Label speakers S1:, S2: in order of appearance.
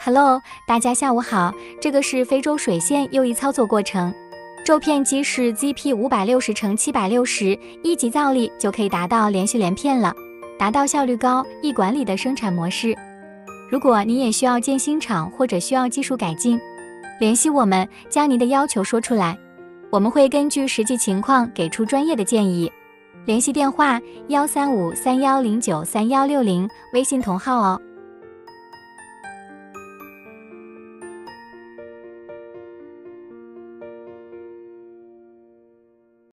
S1: Hello， 大家下午好，这个是非洲水线又一操作过程。骤片机是 GP560×760，一级造粒就可以达到连续连片了，达到效率高、易管理的生产模式。如果你也需要建新厂或者需要技术改进，联系我们，将您的要求说出来，我们会根据实际情况给出专业的建议。联系电话：13531093160，微信同号哦。